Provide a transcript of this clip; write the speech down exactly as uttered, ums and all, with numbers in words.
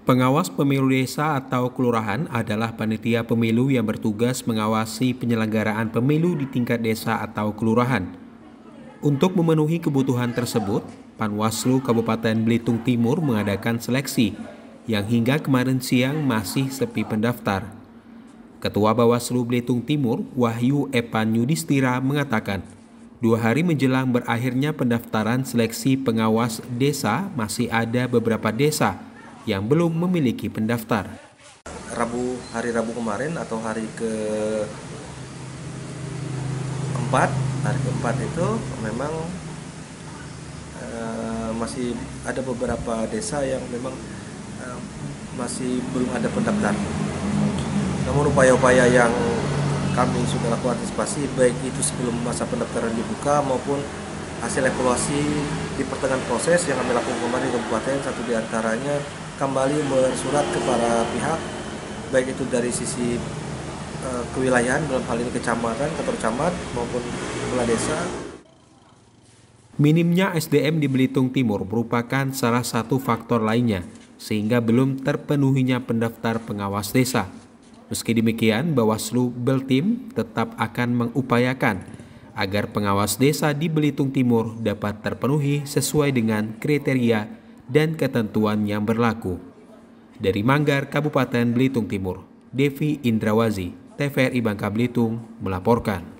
Pengawas pemilu desa atau kelurahan adalah panitia pemilu yang bertugas mengawasi penyelenggaraan pemilu di tingkat desa atau kelurahan. Untuk memenuhi kebutuhan tersebut, Panwaslu Kabupaten Belitung Timur mengadakan seleksi yang hingga kemarin siang masih sepi pendaftar. Ketua Bawaslu Belitung Timur, Wahyu Epan Yudhistira mengatakan, dua hari menjelang berakhirnya pendaftaran seleksi pengawas desa masih ada beberapa desa yang belum memiliki pendaftar. Rabu hari Rabu kemarin atau hari ke empat hari keempat itu memang uh, masih ada beberapa desa yang memang uh, masih belum ada pendaftar. Namun upaya-upaya yang kami sudah lakukan antisipasi, baik itu sebelum masa pendaftaran dibuka maupun hasil evaluasi di pertengahan proses yang kami lakukan kemarin di kabupaten, satu diantaranya kembali bersurat kepada pihak baik itu dari sisi uh, kewilayahan dalam hal ini kecamatan, kantor camat maupun kepala desa. Minimnya S D M di Belitung Timur merupakan salah satu faktor lainnya sehingga belum terpenuhinya pendaftar pengawas desa. Meski demikian, Bawaslu Beltim tetap akan mengupayakan agar pengawas desa di Belitung Timur dapat terpenuhi sesuai dengan kriteria dan ketentuan yang berlaku. Dari Manggar, Kabupaten Belitung Timur, Devi Indrawazi, T V R I Bangka Belitung melaporkan.